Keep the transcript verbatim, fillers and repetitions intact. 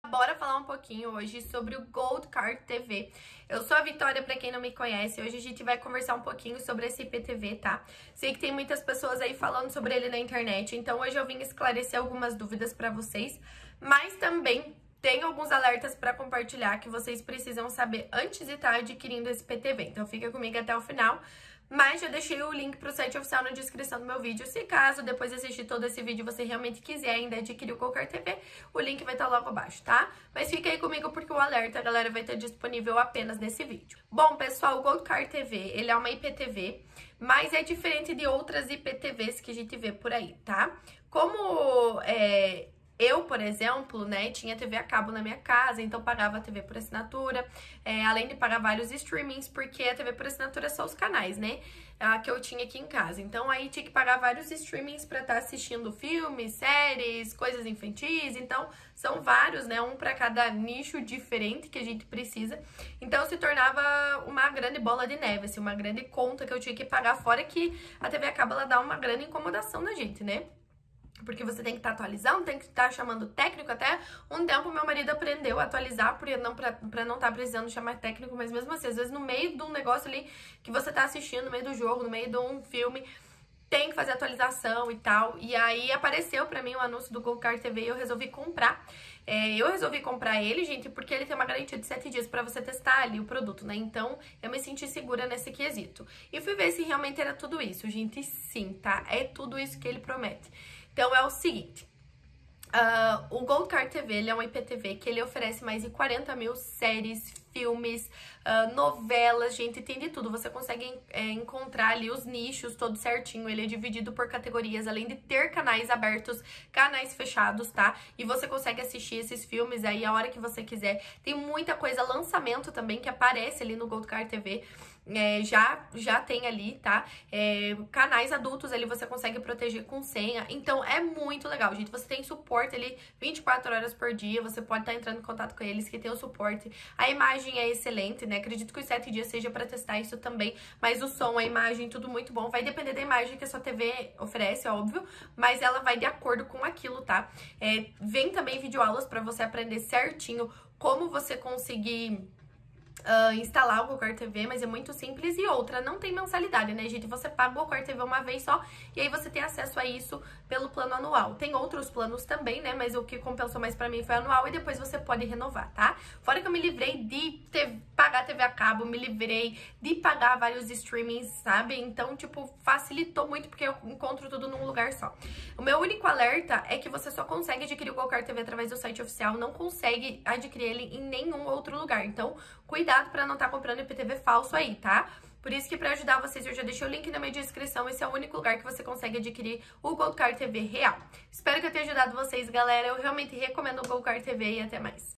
Bora falar um pouquinho hoje sobre o Gold Card T V. Eu sou a Vitória, pra quem não me conhece. Hoje a gente vai conversar um pouquinho sobre esse I P T V, tá? Sei que tem muitas pessoas aí falando sobre ele na internet, então hoje eu vim esclarecer algumas dúvidas pra vocês, mas também tem alguns alertas pra compartilhar que vocês precisam saber antes de estar adquirindo esse I P T V. Então fica comigo até o final. Mas já deixei o link pro site oficial na descrição do meu vídeo. Se caso, depois de assistir todo esse vídeo, você realmente quiser ainda adquirir o Gold Card T V, o link vai estar logo abaixo, tá? Mas fica aí comigo porque o alerta, galera, vai estar disponível apenas nesse vídeo. Bom, pessoal, o Gold Card T V, ele é uma I P T V, mas é diferente de outras I P T Vs que a gente vê por aí, tá? Como é... Eu, por exemplo, né, tinha T V a cabo na minha casa, então pagava a T V por assinatura, é, além de pagar vários streamings, porque a T V por assinatura é só os canais, né, a, que eu tinha aqui em casa. Então aí tinha que pagar vários streamings pra estar assistindo filmes, séries, coisas infantis, então são vários, né, um pra cada nicho diferente que a gente precisa. Então se tornava uma grande bola de neve, assim, uma grande conta que eu tinha que pagar, fora que a T V a cabo, ela dá uma grande incomodação na gente, né? Porque você tem que estar tá atualizando, tem que estar tá chamando técnico. Até um tempo meu marido aprendeu a atualizar porque não, pra, pra não estar tá precisando chamar técnico. Mas mesmo assim, às vezes no meio de um negócio ali que você tá assistindo, no meio do jogo, no meio de um filme, tem que fazer atualização e tal. E aí apareceu pra mim o anúncio do Gold Card T V e eu resolvi comprar. É, eu resolvi comprar ele, gente, porque ele tem uma garantia de sete dias pra você testar ali o produto, né? Então, eu me senti segura nesse quesito. E fui ver se realmente era tudo isso, gente. Sim, tá? É tudo isso que ele promete. Então, é o seguinte, uh, o Gold Card T V, ele é um I P T V que ele oferece mais de quarenta mil séries, filmes, uh, novelas, gente, tem de tudo. Você consegue é, encontrar ali os nichos todo certinho, ele é dividido por categorias, além de ter canais abertos, canais fechados, tá? E você consegue assistir esses filmes aí a hora que você quiser. Tem muita coisa, lançamento também, que aparece ali no Gold Card T V. É, já, já tem ali, tá? É, canais adultos ali você consegue proteger com senha. Então é muito legal, gente. Você tem suporte ali vinte e quatro horas por dia. Você pode estar entrando em contato com eles que tem o suporte. A imagem é excelente, né? Acredito que os sete dias seja pra testar isso também. Mas o som, a imagem, tudo muito bom. Vai depender da imagem que a sua T V oferece, óbvio. Mas ela vai de acordo com aquilo, tá? É, vem também videoaulas pra você aprender certinho como você conseguir... Uh, instalar o Gold Card T V, mas é muito simples. E outra, não tem mensalidade, né, gente? Você paga o Gold Card T V uma vez só e aí você tem acesso a isso pelo plano anual. Tem outros planos também, né, mas o que compensou mais pra mim foi anual e depois você pode renovar, tá? Fora que eu me livrei de ter, pagar T V a cabo, me livrei de pagar vários streamings, sabe? Então, tipo, facilitou muito porque eu encontro tudo num lugar só. O meu único alerta é que você só consegue adquirir o Gold Card T V através do site oficial, não consegue adquirir ele em nenhum outro lugar. Então, cuidado pra não estar tá comprando I P T V falso aí, tá? Por isso que pra ajudar vocês, eu já deixei o link na minha descrição. Esse é o único lugar que você consegue adquirir o Gold Card T V real. Espero que eu tenha ajudado vocês, galera. Eu realmente recomendo o Gold Card T V e até mais.